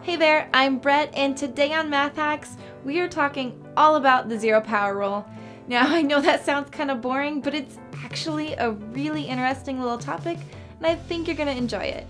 Hey there, I'm Brett, and today on Math Hacks, we are talking all about the zero power rule. Now, I know that sounds kind of boring, but it's actually a really interesting little topic, and I think you're going to enjoy it.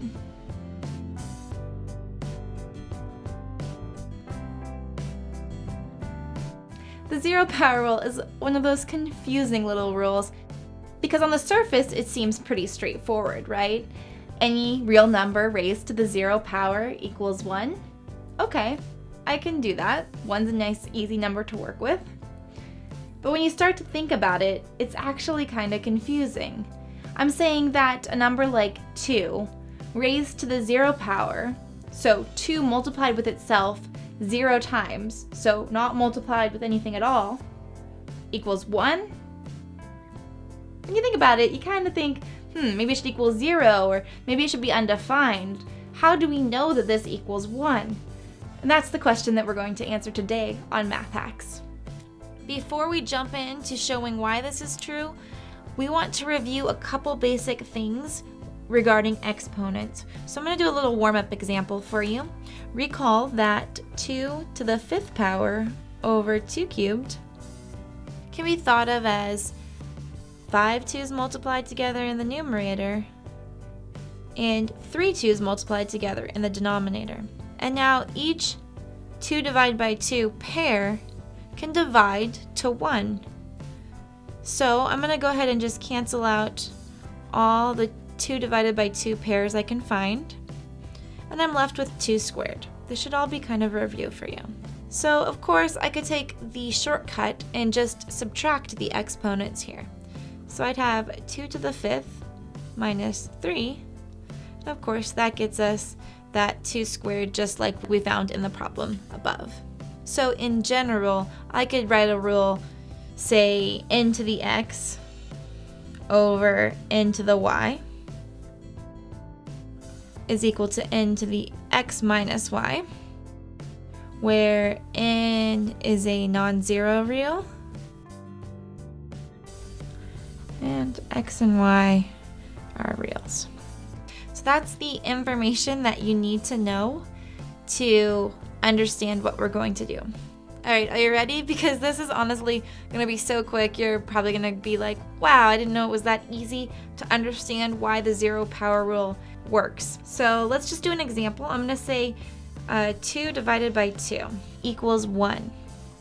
The zero power rule is one of those confusing little rules, because on the surface, it seems pretty straightforward, right? Any real number raised to the zero power equals 1. Okay, I can do that. 1's a nice, easy number to work with. But when you start to think about it, it's actually kind of confusing. I'm saying that a number like 2 raised to the zero power, so 2 multiplied with itself 0 times, so not multiplied with anything at all, equals 1? When you think about it, you kind of think, maybe it should equal 0, or maybe it should be undefined. How do we know that this equals 1? And that's the question that we're going to answer today on Math Hacks. Before we jump into showing why this is true, we want to review a couple basic things regarding exponents. So I'm going to do a little warm-up example for you. Recall that 2 to the 5th power over 2 cubed can be thought of as 5 2's multiplied together in the numerator and 3 2's multiplied together in the denominator. And now each 2 divided by 2 pair can divide to 1. So I'm going to go ahead and just cancel out all the 2 divided by 2 pairs I can find, and I'm left with 2 squared. This should all be kind of a review for you. So of course I could take the shortcut and just subtract the exponents here. So I'd have 2 to the 5th minus 3. And of course, that gets us that 2 squared just like we found in the problem above. So in general, I could write a rule, say n to the x over n to the y is equal to n to the x minus y, where n is a non-zero real, and x and y are reals. So that's the information that you need to know to understand what we're going to do. All right, are you ready? Because this is honestly gonna be so quick, you're probably gonna be like, wow, I didn't know it was that easy to understand why the zero power rule works. So let's just do an example. I'm gonna say 2 divided by 2 equals 1.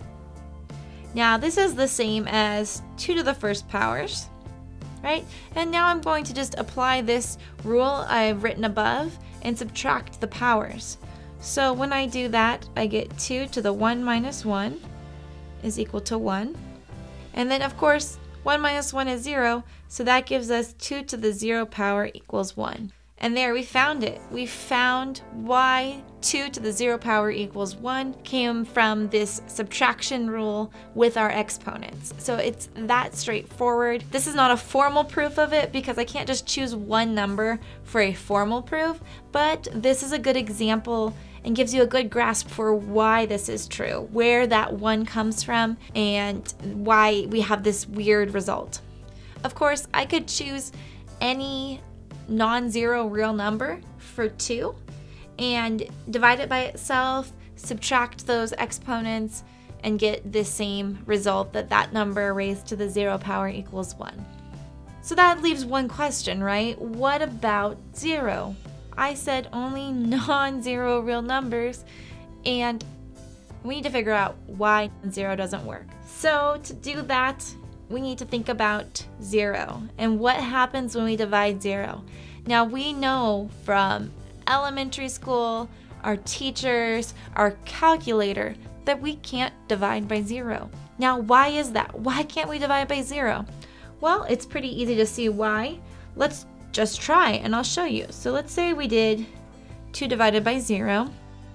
Now this is the same as 2 to the 1st powers, right? And now I'm going to just apply this rule I've written above and subtract the powers. So when I do that, I get 2 to the 1 minus 1 is equal to 1. And then of course, 1 minus 1 is 0, so that gives us 2 to the 0 power equals 1. And there, we found it. We found why 2 to the 0 power equals 1 came from this subtraction rule with our exponents. So it's that straightforward. This is not a formal proof of it because I can't just choose one number for a formal proof, but this is a good example and gives you a good grasp for why this is true, where that 1 comes from, and why we have this weird result. Of course, I could choose any non-zero real number for 2 and divide it by itself, subtract those exponents, and get the same result, that that number raised to the 0 power equals 1. So that leaves one question, right? What about 0? I said only non-zero real numbers, and we need to figure out why 0 doesn't work. So to do that, we need to think about 0 and what happens when we divide 0. Now we know from elementary school, our teachers, our calculator, that we can't divide by 0. Now why is that? Why can't we divide by 0? Well, it's pretty easy to see why. Let's just try and I'll show you. So let's say we did 2 divided by 0,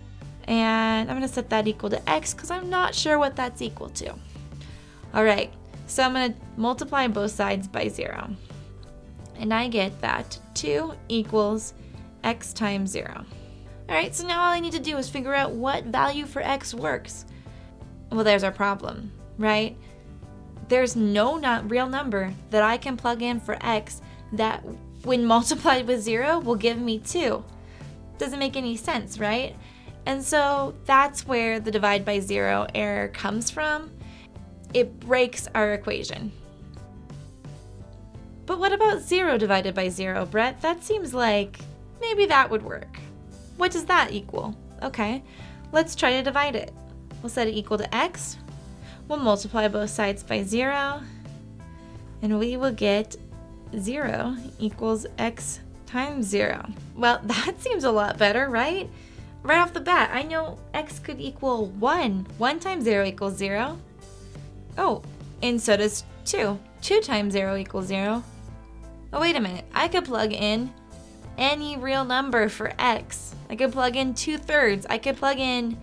and I'm going to set that equal to x because I'm not sure what that's equal to. All right. So I'm going to multiply both sides by 0. And I get that 2 equals x times 0. Alright, so now all I need to do is figure out what value for x works. Well, there's our problem, right? There's no real number that I can plug in for x that when multiplied with 0 will give me 2. Doesn't make any sense, right? And so that's where the divide by zero error comes from. It breaks our equation. But what about 0 divided by 0, Brett? That seems like maybe that would work. What does that equal? Okay, let's try to divide it. We'll set it equal to x. We'll multiply both sides by 0. And we will get 0 equals x times 0. Well, that seems a lot better, right? Right off the bat, I know x could equal 1. 1 times 0 equals 0. Oh, and so does 2. 2 times 0 equals 0. Oh, wait a minute. I could plug in any real number for x. I could plug in 2/3. I could plug in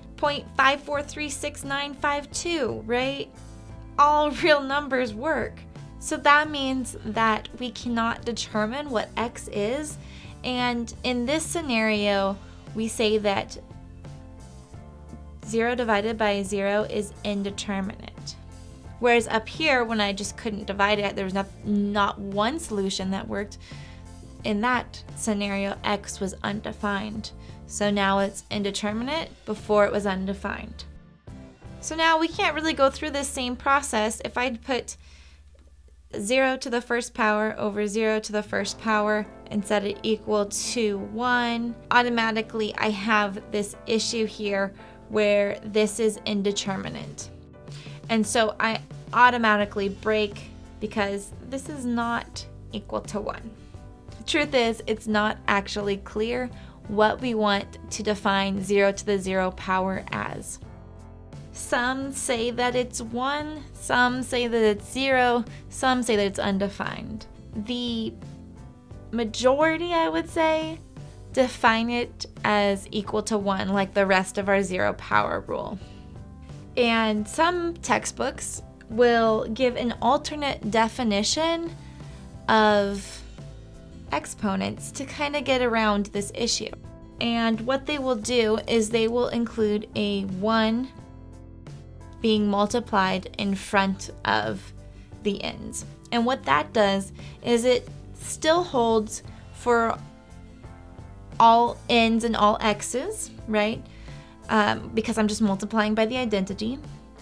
0.5436952, right? All real numbers work. So that means that we cannot determine what x is. And in this scenario, we say that 0 divided by 0 is indeterminate. Whereas up here, when I just couldn't divide it, there was not one solution that worked. In that scenario, x was undefined. So now it's indeterminate. Before it was undefined. So now we can't really go through this same process. If I'd put 0 to the first power over 0 to the first power and set it equal to 1, automatically I have this issue here where this is indeterminate. And so I automatically break because this is not equal to 1. The truth is, it's not actually clear what we want to define 0 to the 0 power as. Some say that it's 1, some say that it's 0, some say that it's undefined. The majority, I would say, define it as equal to 1, like the rest of our 0 power rule. And some textbooks will give an alternate definition of exponents to kind of get around this issue. And what they will do is they will include a 1 being multiplied in front of the ends. And what that does is it still holds for all n's and all x's, right? Because I'm just multiplying by the identity.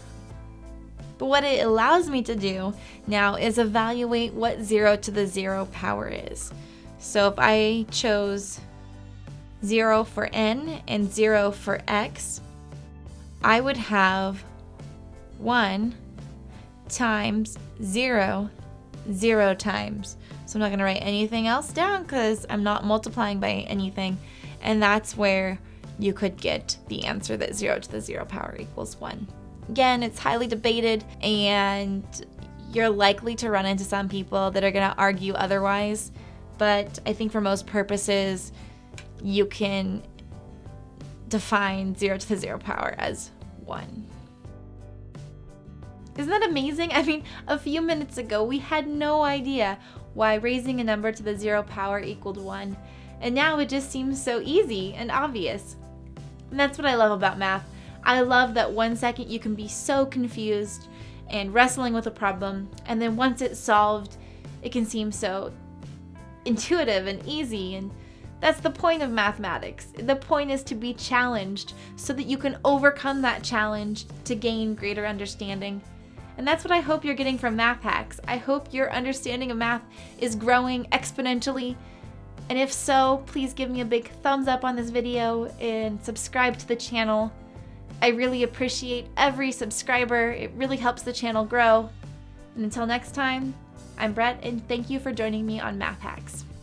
But what it allows me to do now is evaluate what 0 to the 0 power is. So if I chose 0 for n and 0 for x, I would have 1 times 0, 0 times. So I'm not going to write anything else down because I'm not multiplying by anything. And that's where you could get the answer that 0 to the 0 power equals 1. Again, it's highly debated, and you're likely to run into some people that are going to argue otherwise. But I think for most purposes, you can define 0 to the 0 power as 1. Isn't that amazing? I mean, a few minutes ago, we had no idea why raising a number to the 0 power equaled 1. And now it just seems so easy and obvious. And that's what I love about math. I love that 1 second you can be so confused and wrestling with a problem, and then once it's solved, it can seem so intuitive and easy. And that's the point of mathematics. The point is to be challenged so that you can overcome that challenge to gain greater understanding. And that's what I hope you're getting from Math Hacks. I hope your understanding of math is growing exponentially. And if so, please give me a big thumbs up on this video and subscribe to the channel. I really appreciate every subscriber. It really helps the channel grow. And until next time, I'm Brett, and thank you for joining me on Math Hacks.